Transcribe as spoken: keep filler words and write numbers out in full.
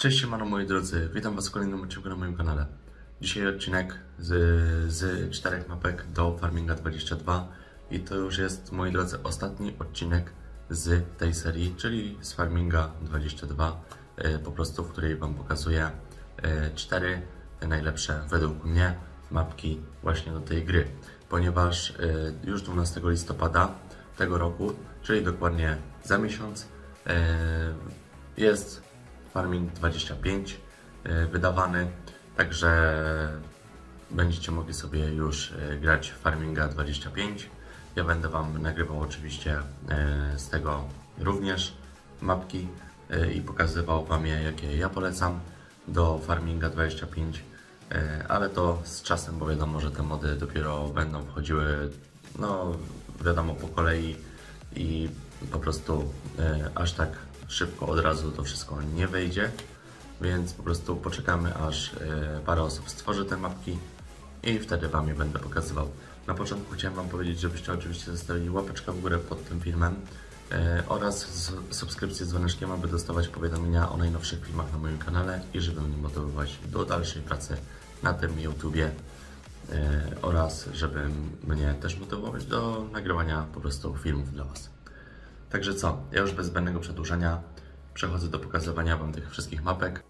Cześć, siemano moi drodzy, witam was w kolejnym odcinku na moim kanale. Dzisiaj odcinek z, z czterech mapek do Farminga dwadzieścia dwa i to już jest, moi drodzy, ostatni odcinek z tej serii, czyli z Farminga dwadzieścia dwa, po prostu w której wam pokazuję cztery najlepsze według mnie mapki właśnie do tej gry, ponieważ już dwunastego listopada tego roku, czyli dokładnie za miesiąc, jest Farming dwadzieścia pięć wydawany, także będziecie mogli sobie już grać w Farminga dwadzieścia pięć. Ja będę wam nagrywał oczywiście z tego również mapki i pokazywał wam je, jakie ja polecam do Farminga dwadzieścia pięć, ale to z czasem, bo wiadomo, że te mody dopiero będą wchodziły, no wiadomo, po kolei i po prostu aż tak szybko od razu to wszystko nie wejdzie, więc po prostu poczekamy, aż parę osób stworzy te mapki i wtedy wam je będę pokazywał. Na początku chciałem wam powiedzieć, żebyście oczywiście zostawili łapeczkę w górę pod tym filmem oraz subskrypcję z dzwoneczkiem, aby dostawać powiadomienia o najnowszych filmach na moim kanale i żeby mnie motywować do dalszej pracy na tym YouTubie oraz żeby mnie też motywować do nagrywania po prostu filmów dla was. Także co, ja już bez zbędnego przedłużenia przechodzę do pokazywania wam tych wszystkich mapek.